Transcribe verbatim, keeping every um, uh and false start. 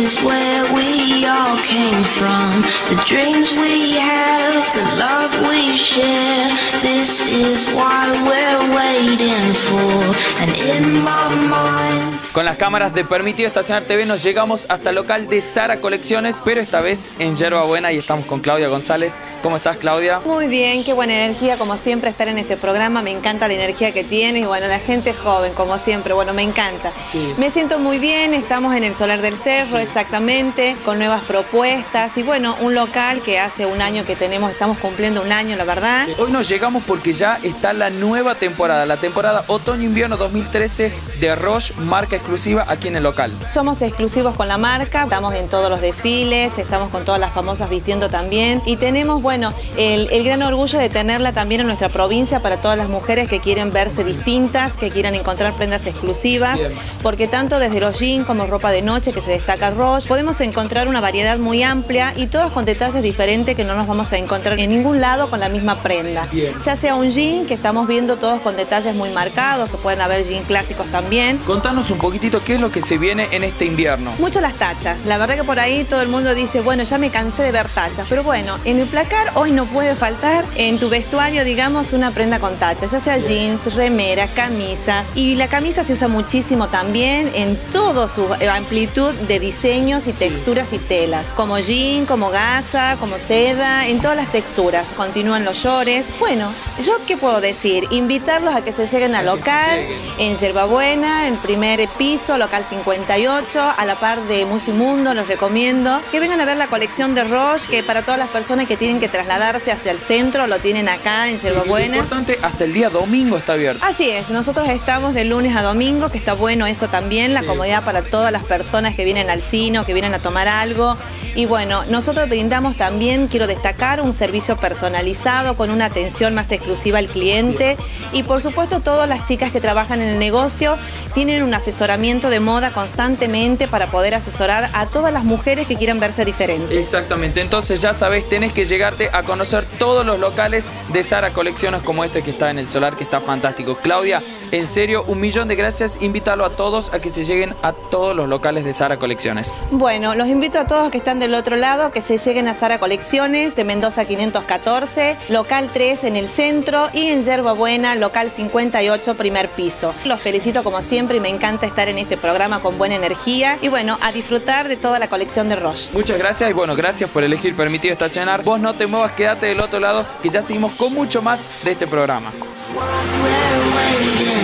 is where we all came from. The dreams we have, the love we share. This is why we're waiting for. And in my mind. Con las cámaras de Permitido Estacionar T V nos llegamos hasta el local de Zara Colecciones, pero esta vez en Yerba Buena, y estamos con Claudia González. ¿Cómo estás, Claudia? Muy bien, qué buena energía, como siempre, estar en este programa. Me encanta la energía que tiene y bueno, la gente joven, como siempre, bueno, me encanta. Sí. Me siento muy bien, estamos en el Solar del Cerro, exactamente, con nuevas propuestas y bueno, un local que hace un año que tenemos, estamos cumpliendo un año, la verdad. Sí. Hoy nos llegamos porque ya está la nueva temporada, la temporada Otoño-Invierno dos mil trece de Roche, marca exclusiva aquí en el local. Somos exclusivos con la marca, estamos en todos los desfiles, estamos con todas las famosas vistiendo también y tenemos, bueno, el, el gran orgullo de tenerla también en nuestra provincia para todas las mujeres que quieren verse distintas, que quieran encontrar prendas exclusivas. Bien. Porque tanto desde los jeans como ropa de noche que se destaca Roche, podemos encontrar una variedad muy amplia y todas con detalles diferentes que no nos vamos a encontrar en ningún lado con la misma prenda. Bien. Ya sea un jean, que estamos viendo todos con detalles muy marcados, que pueden haber jeans clásicos también. Contanos un poquitito qué es lo que se viene en este invierno. Mucho las tachas. La verdad que por ahí todo el mundo dice, bueno, ya me cansé de ver tachas. Pero bueno, en el placar hoy no puede faltar en tu vestuario, digamos, una prenda con tachas. Ya sea jeans, remeras, camisas. Y la camisa se usa muchísimo también en toda su amplitud de diseños y texturas y telas. Como jean, como gasa, como seda, en todas las texturas. Continúan los shorts. Bueno, ¿yo qué puedo decir? Invitarlos a que se lleguen al local, en Yerba Buena, en primer piso, local cincuenta y ocho, a la par de Musimundo, los recomiendo. Que vengan a ver la colección de Roche, que para todas las personas que tienen que trasladarse hacia el centro, lo tienen acá en Yerba Buena. Lo importante, hasta el día domingo está abierto. Así es, nosotros estamos de lunes a domingo, que está bueno eso también, la sí. comodidad para todas las personas que vienen al cine, que vienen a tomar algo. Y bueno, nosotros brindamos también, quiero destacar, un servicio personalizado con una atención más exclusiva al cliente. Y por supuesto, todas las chicas que trabajan en el negocio tienen un asesoramiento de moda constantemente para poder asesorar a todas las mujeres que quieran verse diferentes. Exactamente, entonces ya sabés, tenés que llegarte a conocer todos los locales de Zara Colecciones como este que está en el Solar, que está fantástico. Claudia, en serio, un millón de gracias. Invítalo a todos a que se lleguen a todos los locales de Zara Colecciones. Bueno, los invito a todos que están del otro lado, que se lleguen a Zara Colecciones de Mendoza quinientos catorce, local tres en el centro y en Yerba Buena, local cincuenta y ocho, primer piso. Los felicito como siempre y me encanta estar en este programa con buena energía y bueno, a disfrutar de toda la colección de Roche. Muchas gracias y bueno, gracias por elegir Permitido Estacionar. Vos no te muevas, quédate del otro lado que ya seguimos con mucho más de este programa.